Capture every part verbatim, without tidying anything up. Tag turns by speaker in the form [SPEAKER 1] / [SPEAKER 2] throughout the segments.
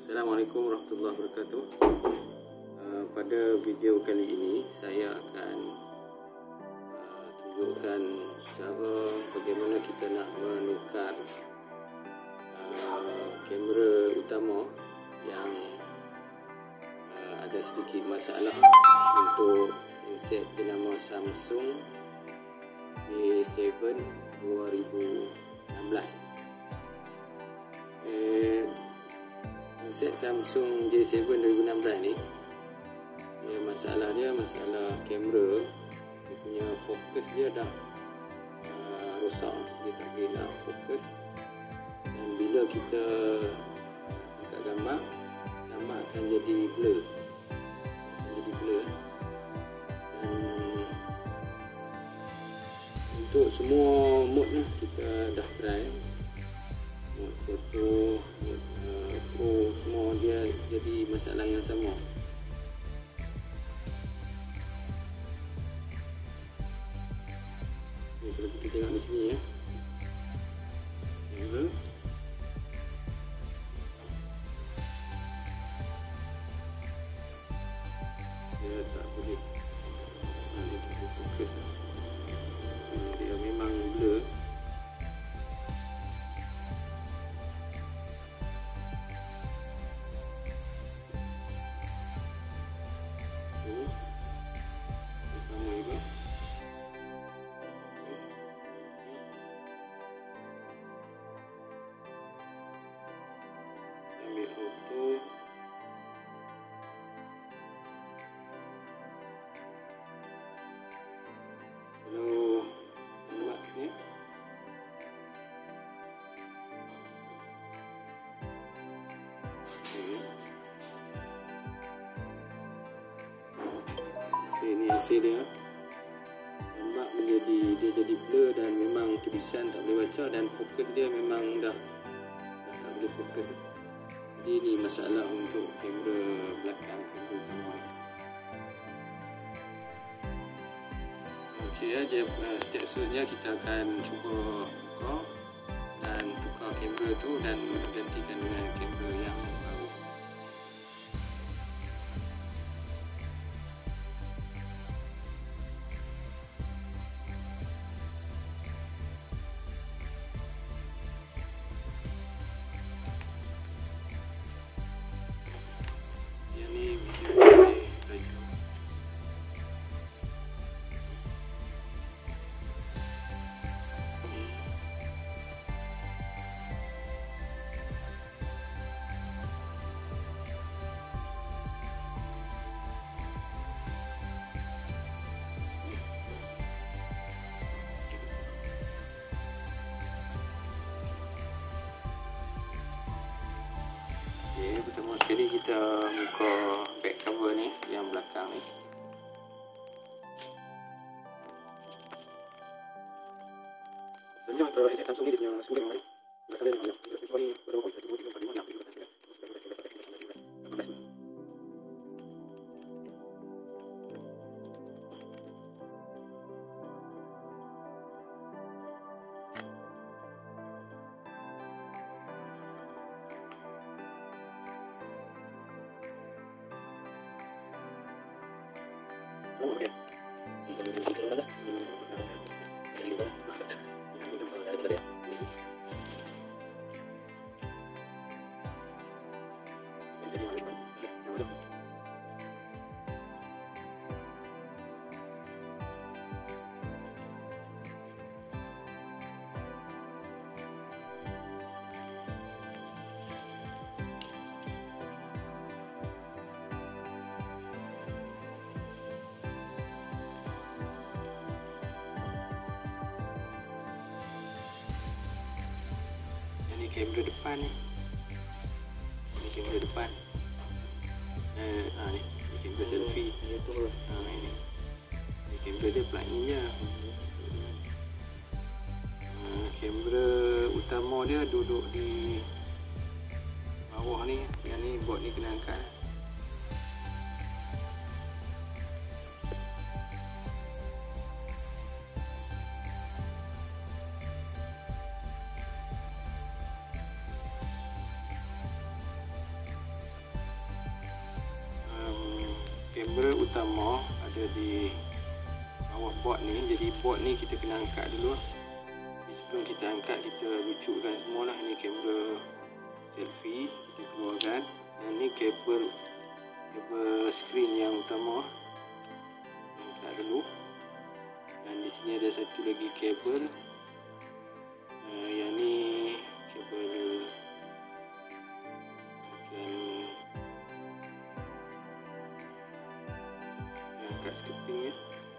[SPEAKER 1] Assalamualaikum warahmatullahi wabarakatuh. Uh, pada video kali ini saya akan uh, tunjukkan cara bagaimana kita nak menukar uh, kamera utama yang uh, ada sedikit masalah untuk handset bernama Samsung J tujuh dua ribu enam belas. Eh, handset Samsung J tujuh dua ribu enam belas ni, ya, masalah dia masalah kamera. Dia punya fokus dia dah uh, rosak, dia tak boleh nak fokus, dan bila kita angkat gambar, gambar akan jadi blur, akan jadi blur. Dan untuk semua mode ni kita dah try, mode foto, mode uh, pro, semua dia jadi masalah yang sama. Okay, kalau kita tengok di sini ya, kamera dia tak boleh, ha, dia tak boleh fokus, dia memang blur. Sama juga. Ambil foto. Kalau buat sini, okay, ini hasil dia. Nampak menjadi, dia jadi blur dan memang tulisan tak boleh baca, dan fokus dia memang dah, dah tak boleh fokus. Jadi ini masalah untuk kamera belakang, kamera utama ni. Okey ya, je, uh, step seterusnya kita akan cuba tukar dan tukar kamera tu dan gantikan dengan kamera yang baru. Yang ni video ni baju. Okay, pertama sekali kita buka back cover ni, yang belakang ni. Sebenarnya untuk handset Samsung ni dia punya sepuluh memang ni. Belakang dia memang ada. Sebab ni berapa poin? satu, dua, tiga, empat, lima, enam, tujuh, lapan, sembilan, sepuluh, sebelas, dua belas, tiga belas, lapan belas. Oh, okey. Kita boleh buka mana? Jadi apa? Kita buka dari tadi. Jadi mana? Mana? Ini kamera depan ni. Ini kamera depan. Eh, ah ni, ini kamera selfie. Ini tu lah. Ah ini. Ini kamera dia plug in je. Ah, kamera utama dia duduk di bawah ni. Yang ni board ni kena angkat. kamera utama ada di bawah board ni. Jadi board ni kita kena angkat dulu. Jadi sebelum kita angkat, kita rucukkan semua lah. Ini kamera selfie, kita keluarkan. Dan ni kabel kabel skrin yang utama, angkat dulu. Dan di sini ada satu lagi kabel. Uh, yang ni kabel yang angkat skeping ya.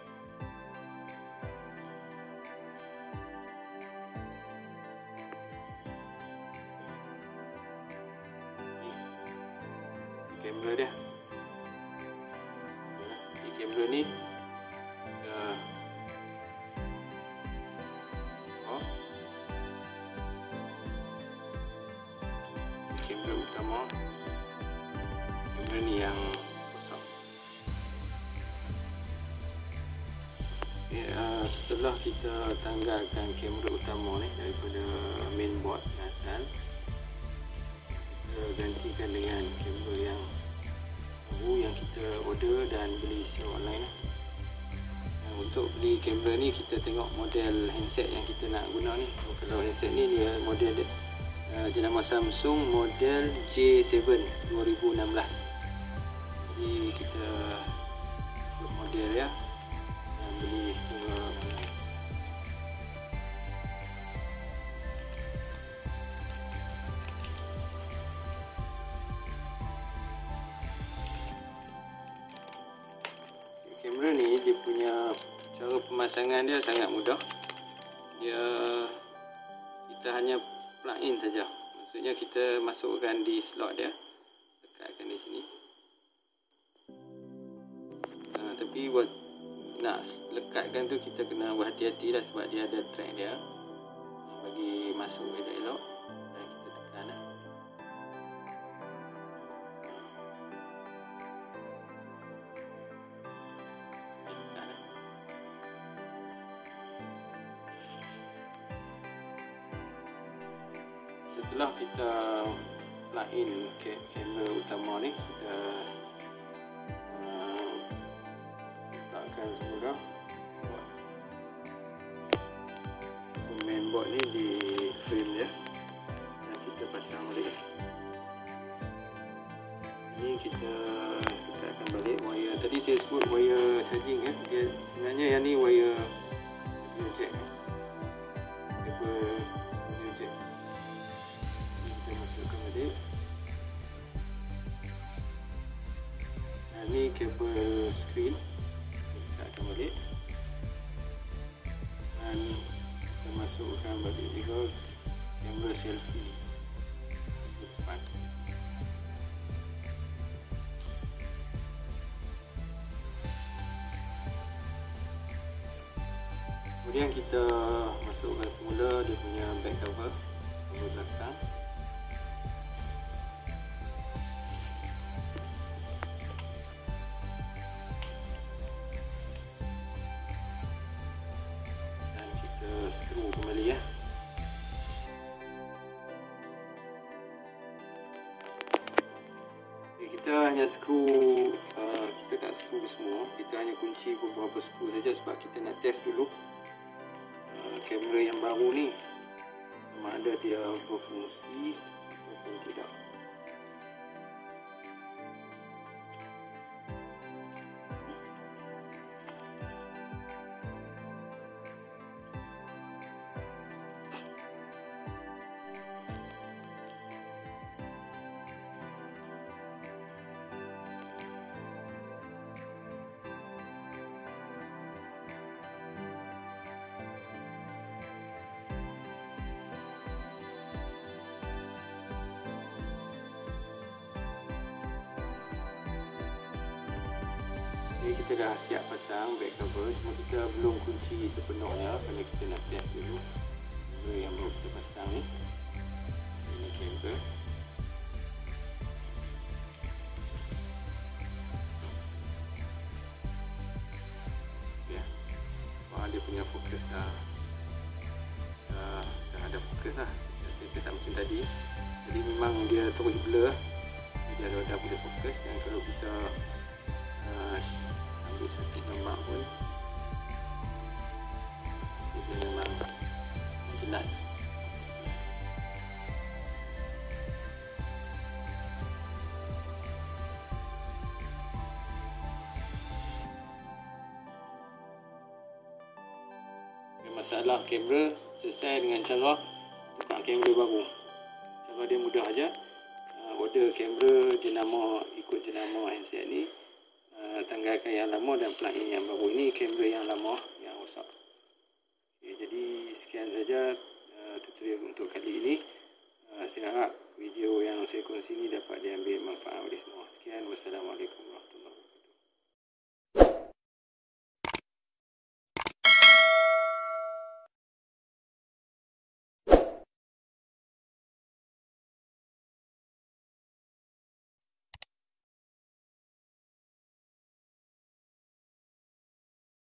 [SPEAKER 1] Kamera dia. Di kamera ni kita oh. Di kamera utama. Kamera ni yang kosong. Okay, uh, setelah kita tanggalkan kamera utama ni daripada mainboard asal, kita gantikan dengan kamera yang baru yang kita order dan beli secara online. Dan untuk beli kamera ni, kita tengok model handset yang kita nak guna ni. Kalau handset ni dia model dia, uh, jenama Samsung model J tujuh dua ribu enam belas. Jadi kita ikut model ya dan beli secara online. Kamera ni dia punya cara pemasangan dia sangat mudah. Dia kita hanya plug in saja. Maksudnya kita masukkan di slot dia, lekatkan di sini. Ha, tapi buat nak lekatkan tu kita kena berhati-hati lah, sebab dia ada track dia bagi masuk elok-elok. Dan kita tekan lah. Setelah kita plug in ke kamera utama ni, kita uh, letakkan semula mainboard ni di frame dia dan kita pasang balik. Ini kita letakkan balik wire. Tadi saya sebut wire charging kan, dia sebenarnya yang ni wire audio jack. Kabel audio jack. Kita masukkan balik. Dan ni kabel screen, kita letakkan balik. Dan kita masukkan balik juga kamera selfie depan. Kemudian kita masukkan semula dia punya back cover, cover belakang. Dan kita screw kembali ya. Okay, kita hanya screw, uh, kita tak screw semua, kita hanya kunci beberapa screw saja sebab kita nak test dulu kamera yang baru ni sama ada dia berfungsi ataupun tidak. Jadi kita dah siap pasang back cover, cuma kita belum kunci sepenuhnya kerana kita nak test dulu kamera yang baru kita pasang ni. Ini kamera. Ya, wah, dia punya fokus dah, dah, dah ada fokus lah. Dia tak macam tadi. Jadi memang dia terus blur, dia dah, dah boleh fokus. Dan kalau kita uh, ambil satu gambar pun itu memang jelas. Masalah kamera selesai dengan cara tukar kamera baru. Cara dia mudah aja. Uh, order kamera jenama, ikut jenama handset ni, uh, tanggalkan yang lama dan plug in yang baru. Ini kamera yang lama yang rosak. Okay, jadi sekian saja uh, tutorial untuk kali ini. Uh, saya harap video yang saya kongsi ini dapat diambil manfaat oleh semua. Sekian, wassalamualaikum warahmatullahi wabarakatuh.